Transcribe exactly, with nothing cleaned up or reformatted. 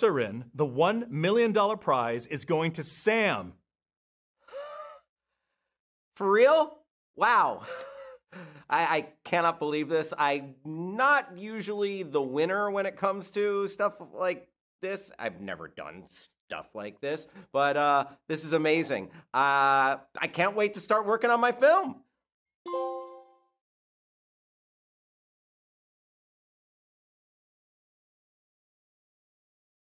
scripts are in, the one million dollar prize is going to Sam. For real? Wow. I, I cannot believe this. I'm not usually the winner when it comes to stuff like this. I've never done stuff like this, but uh, this is amazing. Uh, I can't wait to start working on my film.